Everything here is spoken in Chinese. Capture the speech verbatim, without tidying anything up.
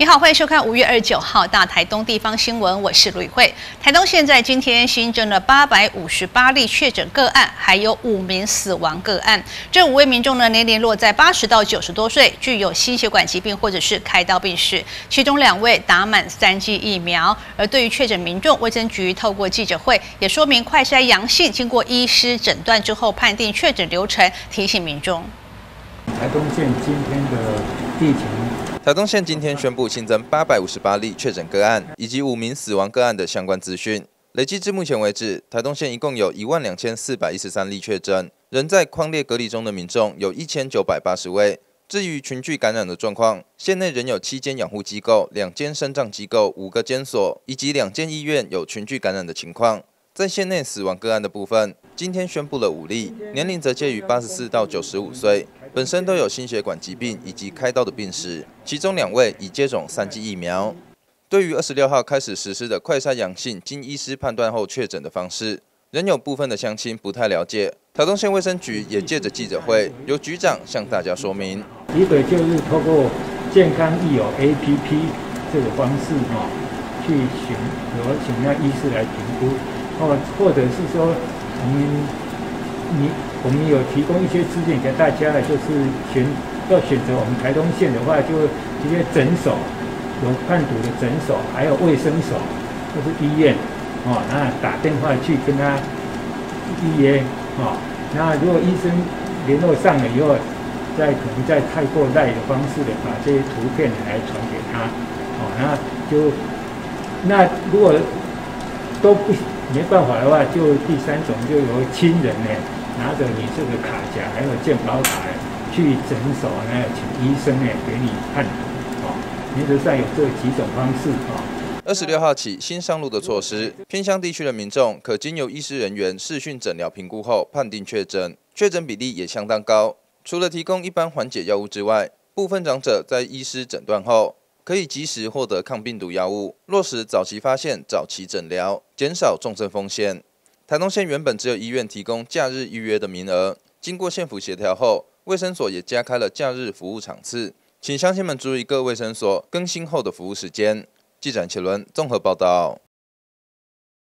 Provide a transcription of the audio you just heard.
你好，欢迎收看五月二十九号大台东地方新闻，我是吕慧。台东现在今天新增了八百五十八例确诊个案，还有五名死亡个案。这五位民众呢，年龄落在八十到九十多岁，具有心血管疾病或者是开刀病史，其中两位打满三剂疫苗。而对于确诊民众，卫生局透过记者会也说明快筛阳性，经过医师诊断之后判定确诊流程，提醒民众。 台东县今天的疫情。 台东县今天宣布新增八百五十八例确诊个案，以及五名死亡个案的相关资讯。累计至目前为止，台东县一共有一万两千四百一十三例确诊，仍在匡列隔离中的民众有一千九百八十位。至于群聚感染的状况，县内仍有七间养护机构、两间身障机构、五个监所以及两间医院有群聚感染的情况。在县内死亡个案的部分，今天宣布了五例，年龄则介于八十四到九十五岁，本身都有心血管疾病以及开刀的病史，其中两位已接种三剂疫苗。对于二十六号开始实施的快筛阳性经医师判断后确诊的方式，仍有部分的乡亲不太了解。台东县卫生局也借着记者会，由局长向大家说明。 一个就是透过健康益友 A P P 这个方式哈，去询有请那医师来评估。哦，或者是说，我们你我们有提供一些资讯给大家的，就是选要选择我们台东县的话，就这些诊所有判读的诊所，还有卫生所或是医院，哦，那打电话去跟他预约，哦，那如果医生联络上了以后，再可能再太过赖的方式的把这些图片来传给他，哦，那就那如果都不没办法的话，就第三种就由亲人呢拿着你这个卡夹，还有健保卡去诊所呢，请医生呢给你判读。哦，原则上有这几种方式。哦， 二十六号起新上路的措施，偏乡地区的民众可经由医师人员视讯诊疗评估后判定确诊，确诊比例也相当高。除了提供一般缓解药物之外，部分长者在医师诊断后，可以及时获得抗病毒药物，落实早期发现、早期诊疗，减少重症风险。台东县原本只有医院提供假日预约的名额，经过县府协调后，卫生所也加开了假日服务场次，请乡亲们注意各卫生所更新后的服务时间。记者陈启伦综合报道。